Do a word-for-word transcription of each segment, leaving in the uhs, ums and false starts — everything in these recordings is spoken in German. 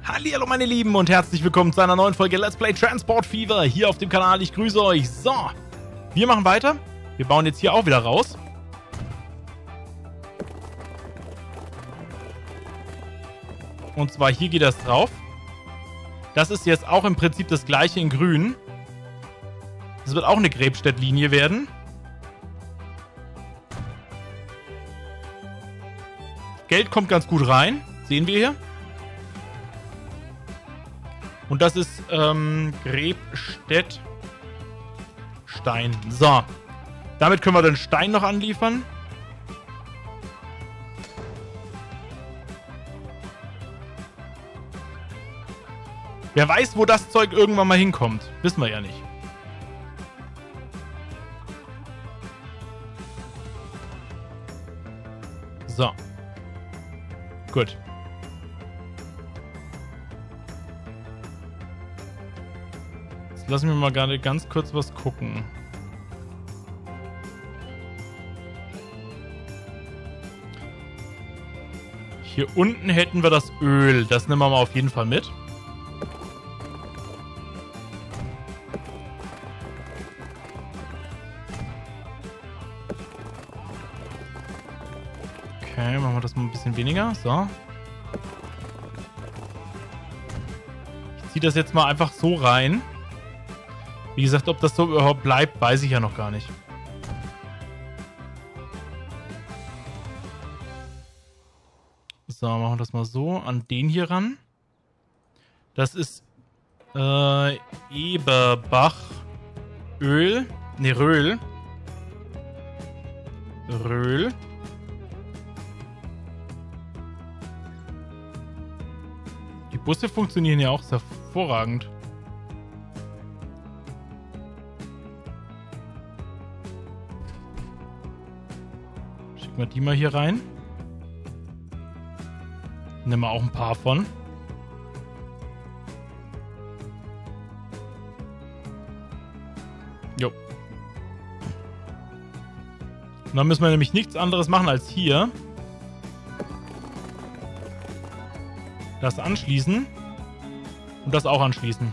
Hallihallo meine Lieben und herzlich willkommen zu einer neuen Folge Let's Play Transport Fever hier auf dem Kanal. Ich grüße euch. So, wir machen weiter. Wir bauen jetzt hier auch wieder raus. Und zwar hier geht das drauf. Das ist jetzt auch im Prinzip das gleiche in grün. Das wird auch eine Gräbstädt-Linie werden. Geld kommt ganz gut rein. Sehen wir hier. Und das ist ähm, Gräbstädt Stein. So. Damit können wir den Stein noch anliefern. Wer weiß, wo das Zeug irgendwann mal hinkommt. Wissen wir ja nicht. So. Gut. Jetzt lassen wir mal gerade ganz kurz was gucken. Hier unten hätten wir das Öl. Das nehmen wir mal auf jeden Fall mit. Okay, machen wir das mal ein bisschen weniger. So. Ich ziehe das jetzt mal einfach so rein. Wie gesagt, ob das so überhaupt bleibt, weiß ich ja noch gar nicht. So, machen wir das mal so an den hier ran. Das ist äh, Eberbach Öl. Ne, Röhl. Röhl. Die Busse funktionieren ja auch hervorragend. Schicken wir die mal hier rein. Nehmen wir auch ein paar von. Jo. Und dann müssen wir nämlich nichts anderes machen als hier das anschließen und das auch anschließen.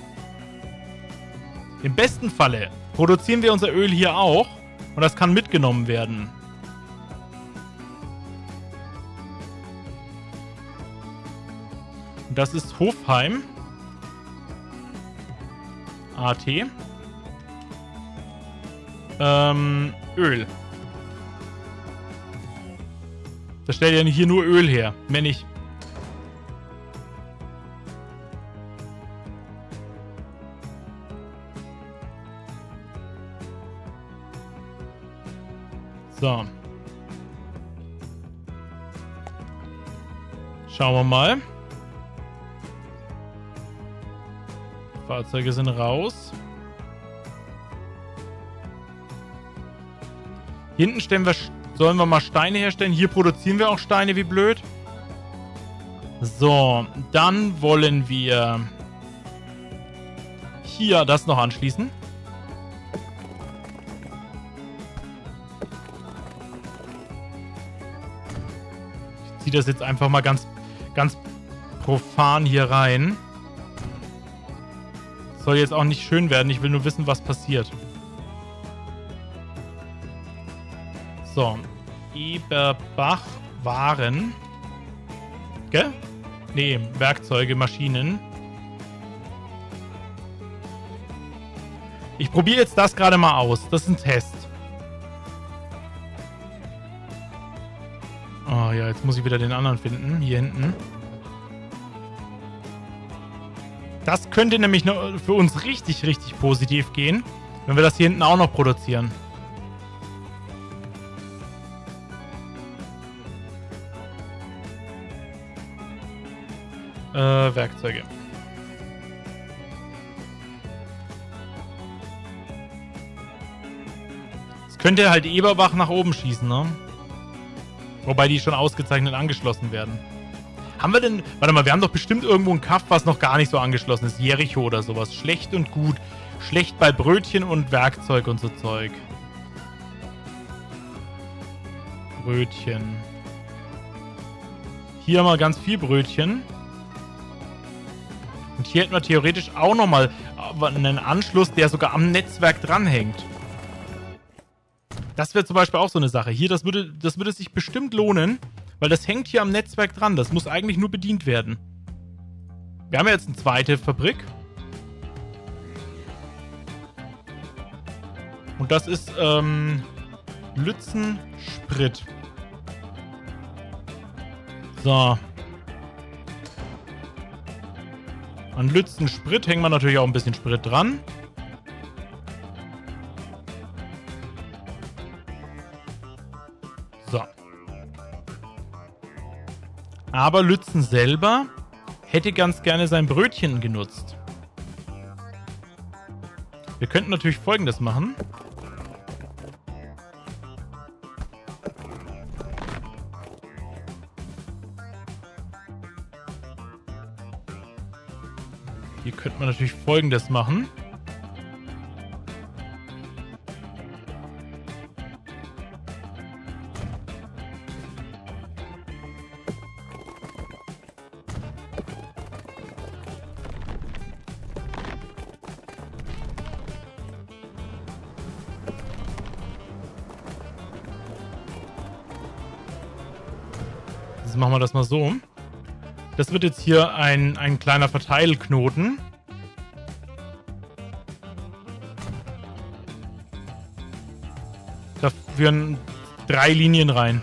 Im besten Falle produzieren wir unser Öl hier auch und das kann mitgenommen werden. Und das ist Hofheim A T ähm, Öl. Das stellt ja hier nur Öl her, mehr nicht. So. Schauen wir mal. Fahrzeuge sind raus. Hier hinten stellen wir, sollen wir mal Steine herstellen. Hier produzieren wir auch Steine, wie blöd. So, dann wollen wir hier das noch anschließen. Ich ziehe das jetzt einfach mal ganz, ganz profan hier rein. Soll jetzt auch nicht schön werden. Ich will nur wissen, was passiert. So. Eberbach Waren. Gell? Nee, Werkzeuge, Maschinen. Ich probiere jetzt das gerade mal aus. Das ist ein Test. Oh ja, jetzt muss ich wieder den anderen finden. Hier hinten. Das könnte nämlich für uns richtig, richtig positiv gehen, wenn wir das hier hinten auch noch produzieren. Äh, Werkzeuge. Es könnte halt Eberbach nach oben schießen, ne? Wobei die schon ausgezeichnet angeschlossen werden. Haben wir denn... Warte mal, wir haben doch bestimmt irgendwo ein Kaff, was noch gar nicht so angeschlossen ist. Jericho oder sowas. Schlecht und gut. Schlecht bei Brötchen und Werkzeug und so Zeug. Brötchen. Hier mal ganz viel Brötchen. Und hier hätten wir theoretisch auch nochmal einen Anschluss, der sogar am Netzwerk dranhängt. Das wäre zum Beispiel auch so eine Sache. Hier, das würde, das würde sich bestimmt lohnen, weil das hängt hier am Netzwerk dran. Das muss eigentlich nur bedient werden. Wir haben ja jetzt eine zweite Fabrik. Und das ist ähm, Lützen Sprit. So. An Lützen Sprit hängen wir natürlich auch ein bisschen Sprit dran. So. Aber Lützen selber hätte ganz gerne sein Brötchen genutzt. Wir könnten natürlich Folgendes machen. Hier könnte man natürlich Folgendes machen. Jetzt machen wir das mal so. Das wird jetzt hier ein, ein kleiner Verteilknoten. Da führen drei Linien rein.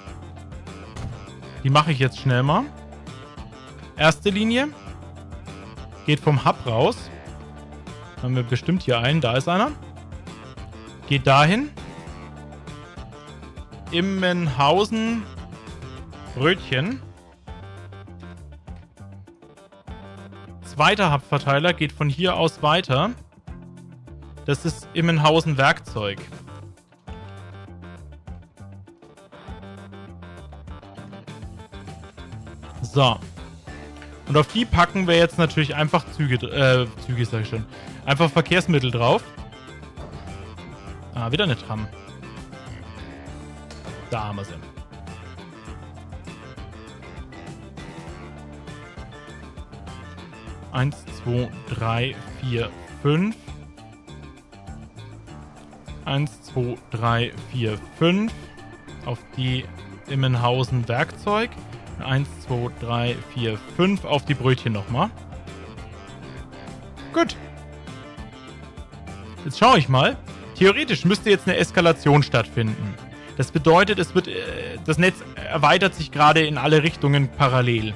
Die mache ich jetzt schnell mal. Erste Linie geht vom Hub raus. Haben wir bestimmt hier einen. Da ist einer. Geht dahin. Immenhausen Brötchen. Zweiter Hub-Verteiler geht von hier aus weiter. Das ist Immenhausen Werkzeug. So. Und auf die packen wir jetzt natürlich einfach Züge, äh, Züge sag ich schon. Einfach Verkehrsmittel drauf. Ah, wieder eine Tram. Da haben wir sie. Eins, zwei, drei, vier, fünf. Eins, zwei, drei, vier, fünf. Auf die Immenhausen Werkzeug. Eins, zwei, drei, vier, fünf. Auf die Brötchen nochmal. Gut. Jetzt schaue ich mal. Theoretisch müsste jetzt eine Eskalation stattfinden. Das bedeutet, es wird, äh, das Netz erweitert sich gerade in alle Richtungen parallel.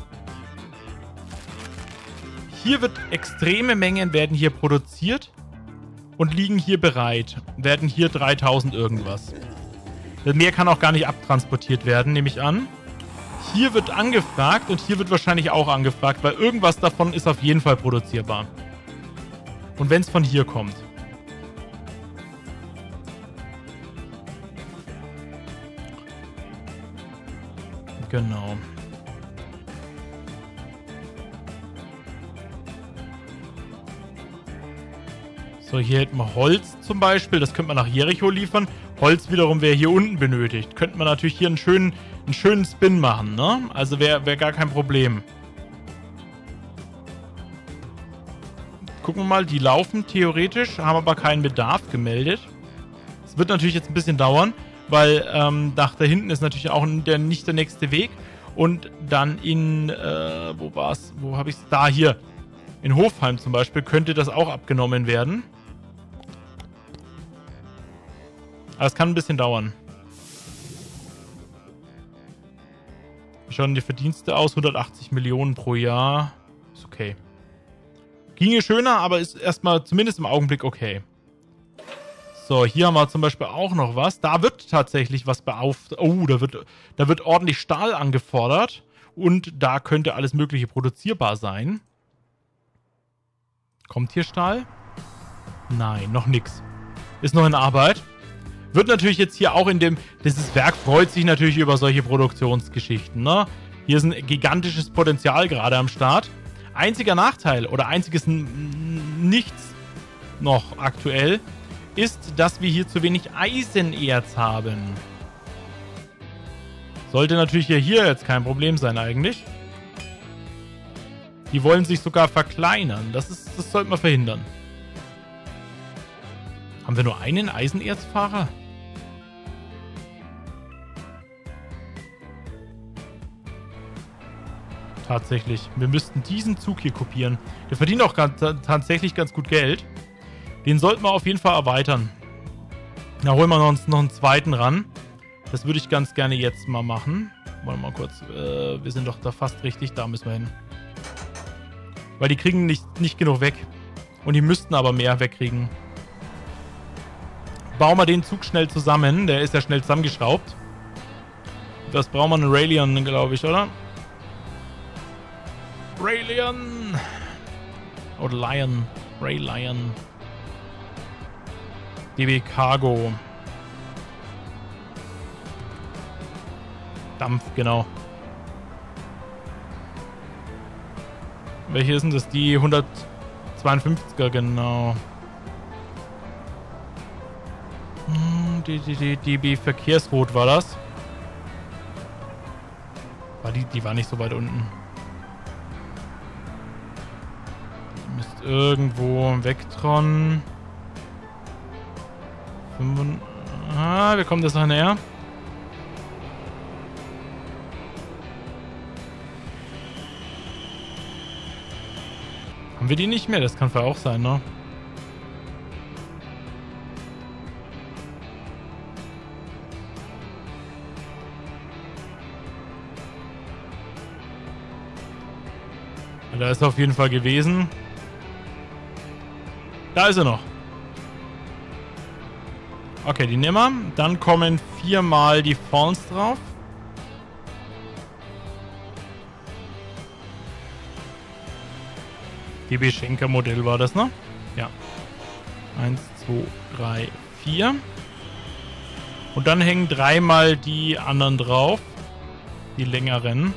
Hier wird extreme Mengen werden hier produziert und liegen hier bereit. Werden hier dreitausend irgendwas. Mehr kann auch gar nicht abtransportiert werden, nehme ich an. Hier wird angefragt und hier wird wahrscheinlich auch angefragt, weil irgendwas davon ist auf jeden Fall produzierbar. Und wenn es von hier kommt. Genau. So, hier hätten wir Holz zum Beispiel. Das könnte man nach Jericho liefern. Holz wiederum wäre hier unten benötigt. Könnte man natürlich hier einen schönen, einen schönen Spin machen, ne? Also wäre wär gar kein Problem. Gucken wir mal, die laufen theoretisch, haben aber keinen Bedarf gemeldet. Es wird natürlich jetzt ein bisschen dauern, weil ähm, nach da hinten ist natürlich auch der, nicht der nächste Weg. Und dann in, äh, wo war's? Wo habe ich es? Da, hier. In Hofheim zum Beispiel könnte das auch abgenommen werden. Aber es kann ein bisschen dauern. Wie schauen die Verdienste aus? hundertachtzig Millionen pro Jahr. Ist okay. Ginge schöner, aber ist erstmal zumindest im Augenblick okay. So, hier haben wir zum Beispiel auch noch was. Da wird tatsächlich was beauftragt. Oh, da wird, da wird ordentlich Stahl angefordert. Und da könnte alles Mögliche produzierbar sein. Kommt hier Stahl? Nein, noch nix. Ist noch in Arbeit. Wird natürlich jetzt hier auch in dem... Dieses Werk freut sich natürlich über solche Produktionsgeschichten, ne? Hier ist ein gigantisches Potenzial gerade am Start. Einziger Nachteil oder einziges Nichts noch aktuell ist, dass wir hier zu wenig Eisenerz haben. Sollte natürlich ja hier jetzt kein Problem sein eigentlich. Die wollen sich sogar verkleinern. Das ist, das sollte man verhindern. Haben wir nur einen Eisenerzfahrer? Tatsächlich. Wir müssten diesen Zug hier kopieren. Der verdient auch ganz, tatsächlich ganz gut Geld. Den sollten wir auf jeden Fall erweitern. Da holen wir uns noch einen zweiten ran. Das würde ich ganz gerne jetzt mal machen. Warte mal kurz. Äh, wir sind doch da fast richtig. Da müssen wir hin. Weil die kriegen nicht, nicht genug weg. Und die müssten aber mehr wegkriegen. Bauen wir den Zug schnell zusammen. Der ist ja schnell zusammengeschraubt. Das brauchen wir einen Railion, glaube ich, oder? Railion. Oder Lion. Ray Lion. D B Cargo. Dampf, genau. Welche ist denn das? Die hundertzweiundfünfziger, genau. Hm, die, die, die, D B Verkehrsrot war das. War die, die war nicht so weit unten. Die müsste irgendwo Vectron. fünf, ah, wir kommen das noch näher. Haben wir die nicht mehr? Das kann vielleicht auch sein, ne? Da ist er auf jeden Fall gewesen. Da ist er noch. Okay, die nehmen wir. Dann kommen viermal die Fawns drauf. D B Schenker Modell war das, ne? Ja. Eins, zwei, drei, vier. Und dann hängen dreimal die anderen drauf. Die längeren.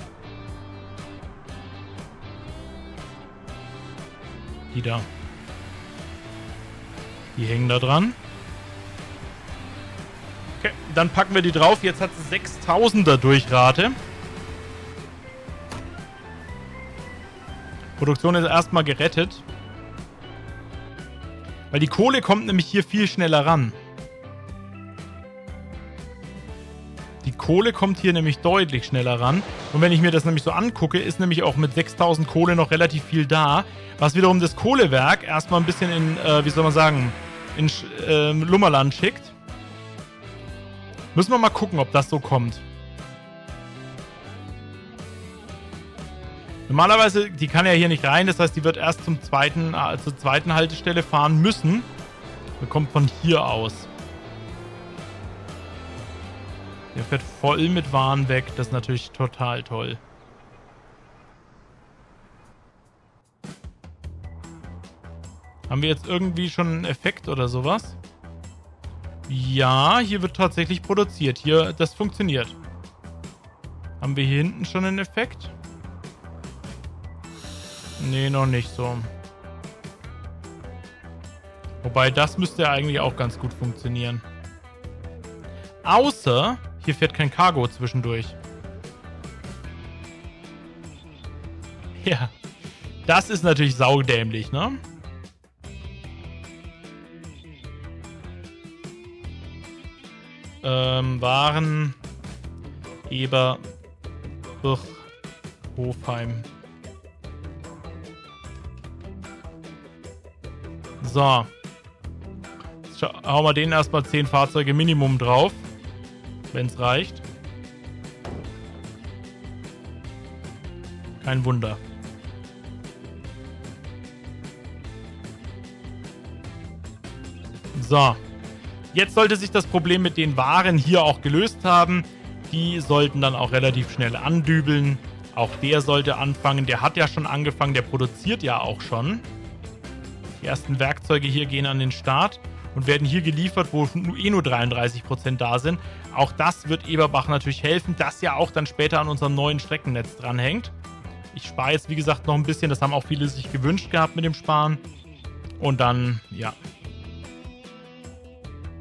Die da. Die hängen da dran. Okay, dann packen wir die drauf. Jetzt hat sie sechstausender Durchrate. Produktion ist erstmal gerettet. Weil die Kohle kommt nämlich hier viel schneller ran. Die Kohle kommt hier nämlich deutlich schneller ran. Und wenn ich mir das nämlich so angucke, ist nämlich auch mit sechstausend Kohle noch relativ viel da. Was wiederum das Kohlewerk erstmal ein bisschen in, äh, wie soll man sagen, in äh, Lummerland schickt. Müssen wir mal gucken, ob das so kommt. Normalerweise, die kann ja hier nicht rein, das heißt, die wird erst zum zweiten, äh, zur zweiten Haltestelle fahren müssen. Die kommt von hier aus. Der fährt voll mit Waren weg, das ist natürlich total toll. Haben wir jetzt irgendwie schon einen Effekt oder sowas? Ja, hier wird tatsächlich produziert. Hier, das funktioniert. Haben wir hier hinten schon einen Effekt? Nee, noch nicht so. Wobei, das müsste eigentlich auch ganz gut funktionieren. Außer, hier fährt kein Cargo zwischendurch. Ja, das ist natürlich saudämlich, ne? Ähm, Waren, Eber, Buch, Hofheim. So. Jetzt hauen wir denen erstmal zehn Fahrzeuge Minimum drauf. Wenn es reicht. Kein Wunder. So. Jetzt sollte sich das Problem mit den Waren hier auch gelöst haben. Die sollten dann auch relativ schnell andübeln. Auch der sollte anfangen. Der hat ja schon angefangen. Der produziert ja auch schon. Die ersten Werkzeuge hier gehen an den Start und werden hier geliefert, wo eh nur dreiunddreißig Prozent da sind. Auch das wird Eberbach natürlich helfen, das ja auch dann später an unserem neuen Streckennetz dranhängt. Ich spare jetzt, wie gesagt, noch ein bisschen. Das haben auch viele sich gewünscht gehabt mit dem Sparen. Und dann, ja.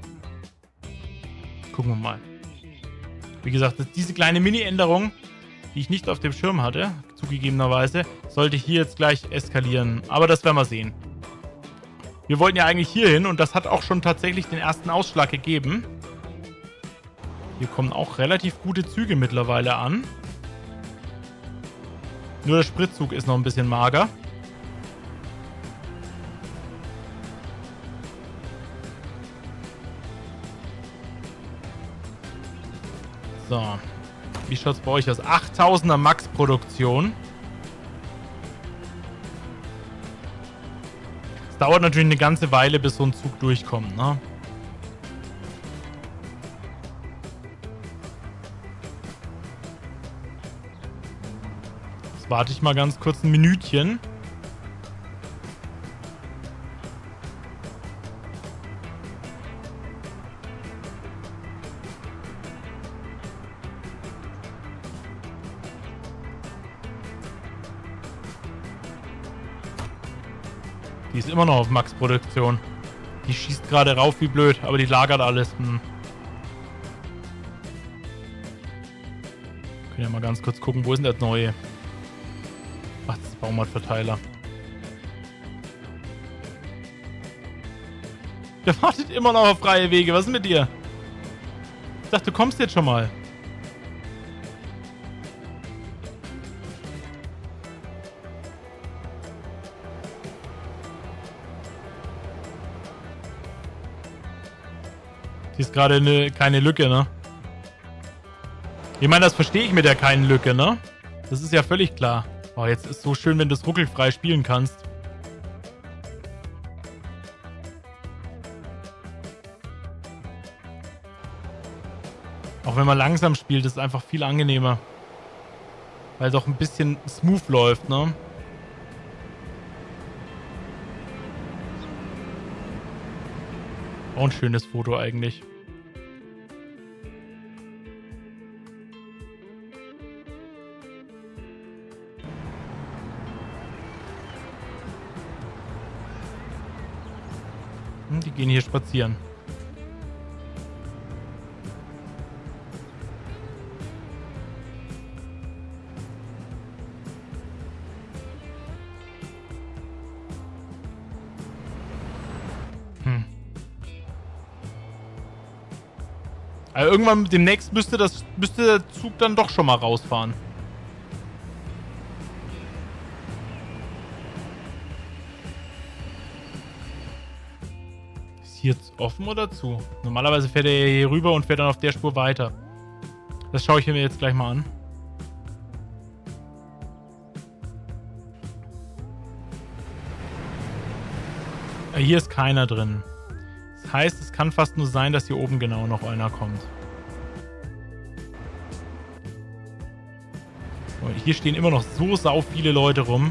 Gucken wir mal. Wie gesagt, diese kleine Mini-Änderung die ich nicht auf dem Schirm hatte, zugegebenerweise, sollte hier jetzt gleich eskalieren. Aber das werden wir sehen. Wir wollten ja eigentlich hier hin und das hat auch schon tatsächlich den ersten Ausschlag gegeben. Hier kommen auch relativ gute Züge mittlerweile an. Nur der Spritzug ist noch ein bisschen mager. So. Wie schaut es bei euch aus? achttausender Max-Produktion. Es dauert natürlich eine ganze Weile, bis so ein Zug durchkommt, ne? Jetzt warte ich mal ganz kurz ein Minütchen. Die ist immer noch auf Max-Produktion. Die schießt gerade rauf wie blöd, aber die lagert alles. Hm. Können ja mal ganz kurz gucken, wo ist denn das neue? Ach, das ist Baumarktverteiler. Der wartet immer noch auf freie Wege. Was ist mit dir? Ich dachte, du kommst jetzt schon mal. Die ist gerade ne, keine Lücke, ne? Ich meine, das verstehe ich mit der keinen Lücke, ne? Das ist ja völlig klar. Oh, jetzt ist so schön, wenn du es ruckelfrei spielen kannst. Auch wenn man langsam spielt, ist es einfach viel angenehmer. Weil es auch ein bisschen smooth läuft, ne? Auch ein schönes Foto eigentlich. Hm, die gehen hier spazieren. Also irgendwann demnächst müsste, das, müsste der Zug dann doch schon mal rausfahren. Ist hier jetzt offen oder zu? Normalerweise fährt er hier rüber und fährt dann auf der Spur weiter. Das schaue ich mir jetzt gleich mal an. Hier ist keiner drin. Das heißt, es kann fast nur sein, dass hier oben genau noch einer kommt. Und hier stehen immer noch so sau viele Leute rum.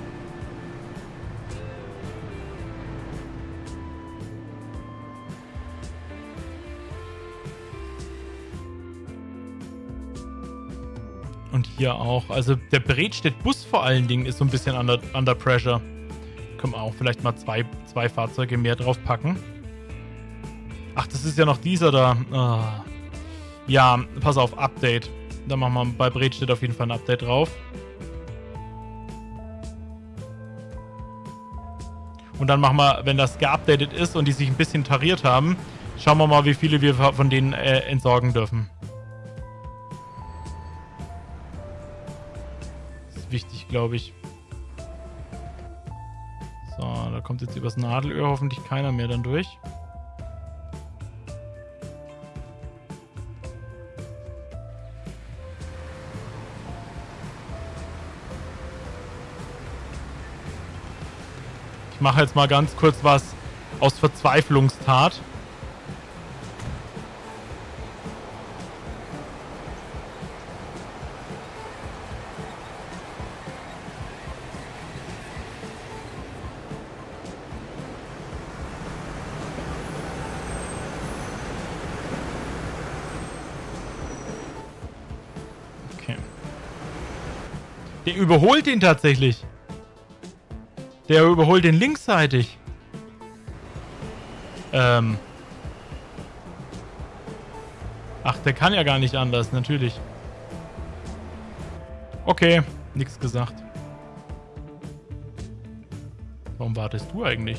Und hier auch. Also der Bredstedt-Bus vor allen Dingen ist so ein bisschen under, under pressure. Können wir auch vielleicht mal zwei, zwei Fahrzeuge mehr drauf packen. Ach, das ist ja noch dieser da. Oh. Ja, pass auf, Update. Da machen wir bei Bredstedt auf jeden Fall ein Update drauf. Und dann machen wir, wenn das geupdatet ist und die sich ein bisschen tariert haben, schauen wir mal, wie viele wir von denen äh, entsorgen dürfen. Das ist wichtig, glaube ich. So, da kommt jetzt übers Nadelöhr hoffentlich keiner mehr dann durch. Ich mache jetzt mal ganz kurz was aus Verzweiflungstat. Okay. Der überholt ihn tatsächlich. Der überholt den linksseitig. Ähm. Ach, der kann ja gar nicht anders, natürlich. Okay, nichts gesagt. Warum wartest du eigentlich?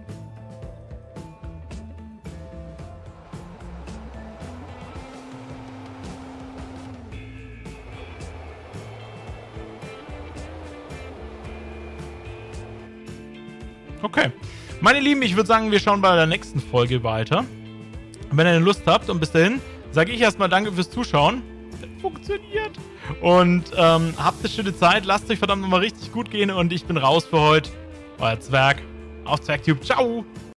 Okay. Meine Lieben, ich würde sagen, wir schauen bei der nächsten Folge weiter. Wenn ihr Lust habt und bis dahin, sage ich erstmal danke fürs Zuschauen. Das funktioniert. Und ähm, habt eine schöne Zeit. Lasst euch verdammt nochmal richtig gut gehen und ich bin raus für heute. Euer Zwerg auf Zwergtube. Ciao.